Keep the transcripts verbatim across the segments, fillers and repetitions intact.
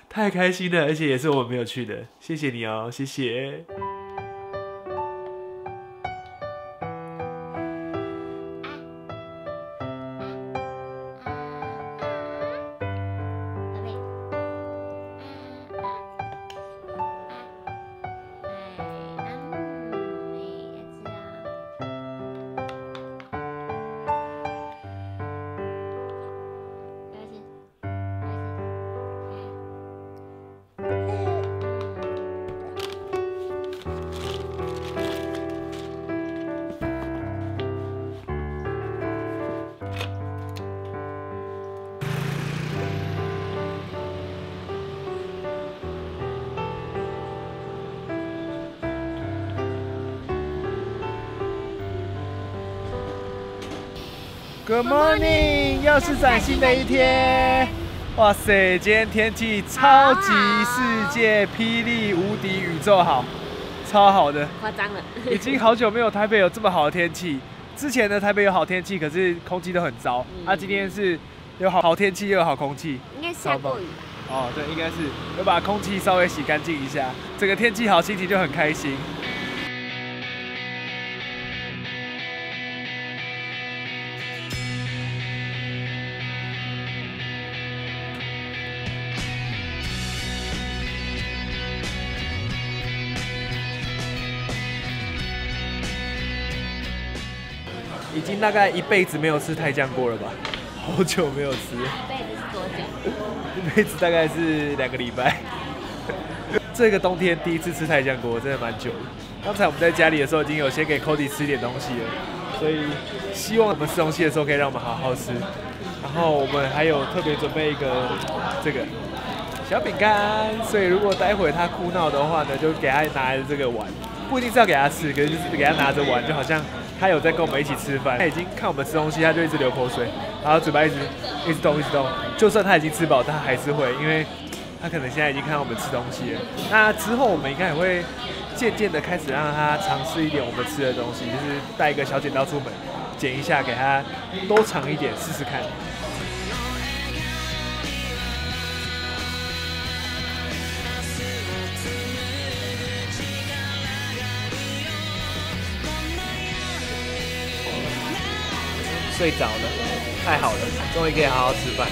太开心了，而且也是我们没有去的，谢谢你哦，谢谢。Good morning， 又是崭新的一天。哇塞，今天天气超级世界霹雳无敌宇宙好，超好的， 夸张了。 已经好久没有台北有这么好的天气。之前呢，台北有好天气，可是空气都很糟。嗯、啊，今天是有好好天气又有好空气。 应该下过雨吧？ 哦，对，应该是有把空气稍微洗干净一下，整个天气好，心情就很开心。已经大概一辈子没有吃泰酱锅了吧？好久没有吃。 一辈子是多久？ 一辈子大概是两个礼拜。这个冬天第一次吃泰酱锅，真的蛮久的。刚才我们在家里的时候，已经有先给 Cody 吃一点东西了，所以希望我们吃东西的时候可以让我们好好吃。然后我们还有特别准备一个这个小饼干，所以如果待会他哭闹的话呢，就给他拿着这个碗，不一定是要给他吃，可是就是给他拿着碗，就好像他有在跟我们一起吃饭。他已经看我们吃东西，他就一直流口水，然后嘴巴一直一直动一直动。就算他已经吃饱，他还是会，因为他可能现在已经看到我们吃东西了。那之后我们应该也会渐渐的开始让他尝试一点我们吃的东西，就是带一个小剪刀出门，剪一下给他多尝一点试试看。睡着了，太好了，终于可以好好吃饭，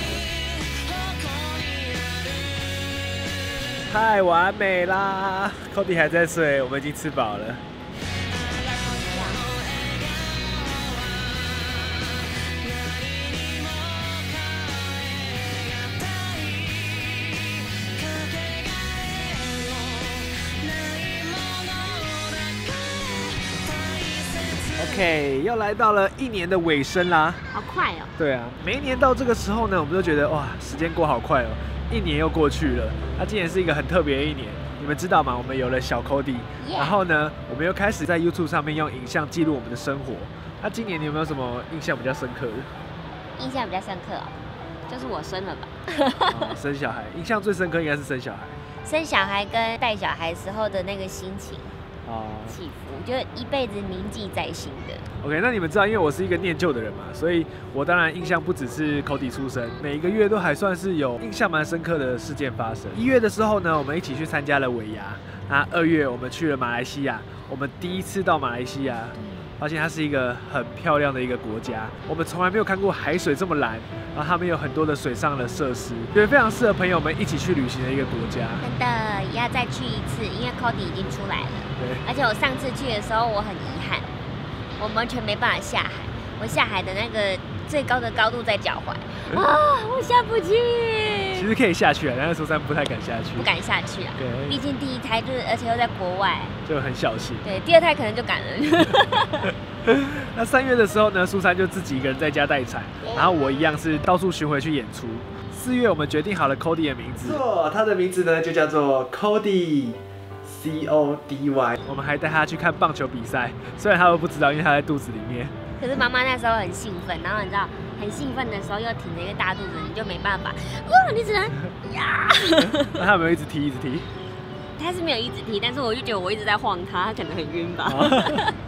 太完美啦 ！Cody 还在睡，我们已经吃饱了。OK， 又来到了一年的尾声啦， 好快哦！ 对啊，每一年到这个时候呢，我们都觉得哇，时间过好快哦，一年又过去了。那今年是一个很特别的一年，你们知道吗？我们有了小 Cody， 然后呢，我们又开始在 YouTube 上面用影像记录我们的生活。那今年你有没有什么印象比较深刻的？ 印象比较深刻哦，就是我生了吧。 哦、生小孩，印象最深刻应该是生小孩。 生小孩跟带小孩时候的那个心情。哦，起伏，就一辈子铭记在心的。 OK， 那你们知道，因为我是一个念旧的人嘛，所以我当然印象不只是 Cody 出生，每一个月都还算是有印象蛮深刻的事件发生。一月的时候呢，我们一起去参加了尾牙。那二月我们去了马来西亚，我们第一次到马来西亚，发现它是一个很漂亮的一个国家，我们从来没有看过海水这么蓝，然后他们有很多的水上的设施，觉得非常适合朋友们一起去旅行的一个国家。 真的也要再去一次，因为 Cody 已经出来了。对，而且我上次去的时候我很遗憾，我完全没办法下海，我下海的那个最高的高度在脚踝啊，我下不去。 其实可以下去啊，但是苏珊不太敢下去， 不敢下去啊。对，毕竟第一胎就是，而且又在国外， 就很小心。 对，第二胎可能就敢了。 那三月的时候呢，苏珊就自己一个人在家待产，然后我一样是到处巡回去演出。四月我们决定好了 Cody 的名字，错，他的名字呢就叫做 Cody。C O D Y， 我们还带他去看棒球比赛，虽然他都不知道，因为他在肚子里面。 可是妈妈那时候很兴奋，然后你知道，很兴奋的时候又挺着一个大肚子，你就没办法，哇，你只能呀。 那他有没有一直踢，一直踢？ 他是没有一直踢，但是我就觉得我一直在晃他，他可能很晕吧。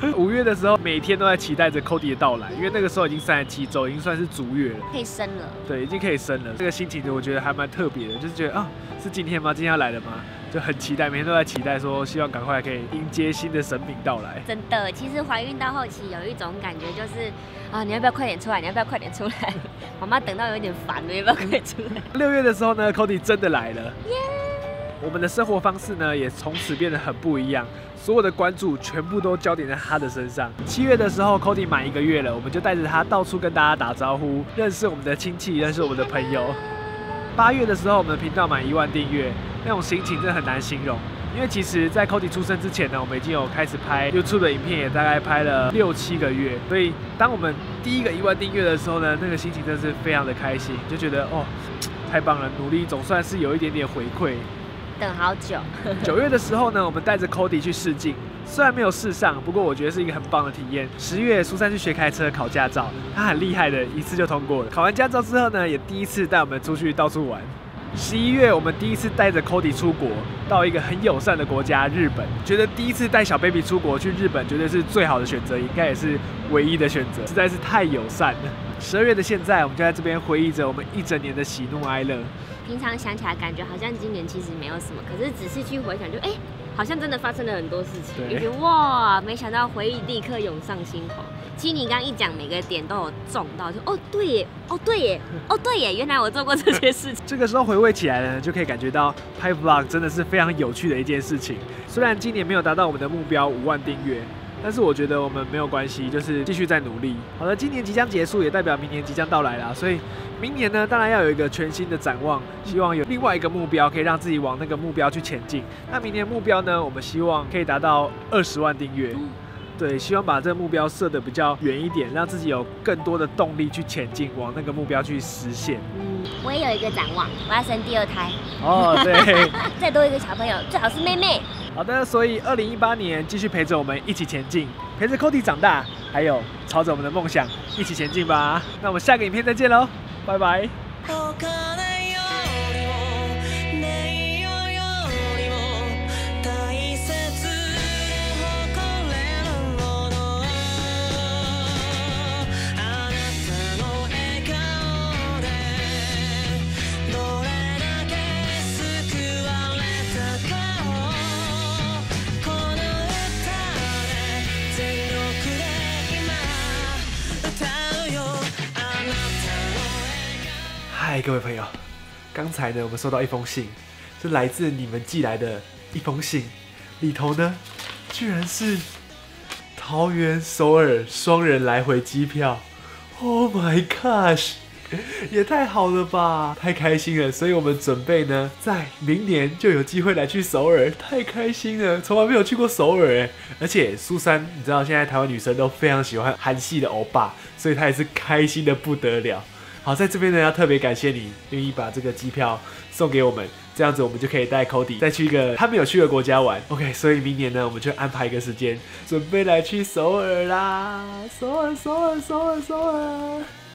五月的时候，每天都在期待着 Cody 的到来，因为那个时候已经三十七周，已经算是足月了， 可以生了。 对，已经可以生了。这个心情我觉得还蛮特别的，就是觉得啊，是今天吗？今天要来了吗？就很期待，每天都在期待说，希望赶快可以迎接新的神明到来。 真的，其实怀孕到后期有一种感觉，就是啊，你要不要快点出来？你要不要快点出来？妈妈等到有点烦了，要不要快点出来？ 六月的时候呢 ，Cody 真的来了。我们的生活方式呢，也从此变得很不一样，所有的关注全部都焦点在他的身上。七月的时候 ，Cody 满一个月了，我们就带着他到处跟大家打招呼，认识我们的亲戚，认识我们的朋友。八月的时候，我们的频道满一万订阅，那种心情真的很难形容。因为其实，在 Cody 出生之前呢，我们已经有开始拍 YouTube 的影片，也大概拍了六七个月。所以，当我们第一个一万订阅的时候呢，那个心情真的是非常的开心，就觉得哦，太棒了，努力总算是有一点点回馈。 等好久。 九月的时候呢，我们带着 Cody 去试镜，虽然没有试上，不过我觉得是一个很棒的体验。十月，苏珊去学开车考驾照，他很厉害的，一次就通过了。考完驾照之后呢，也第一次带我们出去到处玩。十一月，我们第一次带着 Cody 出国，到一个很友善的国家日本。觉得第一次带小 baby 出国去日本，绝对是最好的选择，应该也是唯一的选择，实在是太友善了。十二月的现在，我们就在这边回忆着我们一整年的喜怒哀乐。 平常想起来，感觉好像今年其实没有什么，可是仔细去回想就，就、欸、哎，好像真的发生了很多事情。你觉得哇，没想到回忆立刻涌上心头。其实你刚刚一讲，每个点都有中到，就哦对耶，哦对耶，哦对耶，原来我做过这些事情。 这个时候回味起来呢，就可以感觉到拍 vlog 真的是非常有趣的一件事情。虽然今年没有达到我们的目标五万订阅，但是我觉得我们没有关系，就是继续在努力。好了，今年即将结束，也代表明年即将到来啦，所以明年呢，当然要有一个全新的展望，希望有另外一个目标，可以让自己往那个目标去前进。那明年目标呢，我们希望可以达到二十万订阅。对，希望把这个目标设得比较远一点，让自己有更多的动力去前进，往那个目标去实现。 嗯，我也有一个展望，我要生第二胎。 哦，对， 再多一个小朋友，最好是妹妹。 好的，所以二零一八年继续陪着我们一起前进，陪着 Cody 长大，还有朝着我们的梦想一起前进吧。那我们下个影片再见喽，拜拜。嗨，各位朋友，刚才呢，我们收到一封信，是来自你们寄来的一封信，里头呢，居然是桃园、首尔双人来回机票。Oh my gosh， 也太好了吧，太开心了！所以我们准备呢，在明年就有机会来去首尔，太开心了，从来没有去过首尔哎。而且苏珊，你知道现在台湾女生都非常喜欢韩系的欧巴，所以她也是开心的不得了。好，在这边呢要特别感谢你愿意把这个机票送给我们，这样子我们就可以带 Cody 再去一个他没有去的国家玩。OK， 所以明年呢我们就安排一个时间，准备来去首尔啦，首尔，首尔，首尔，首尔。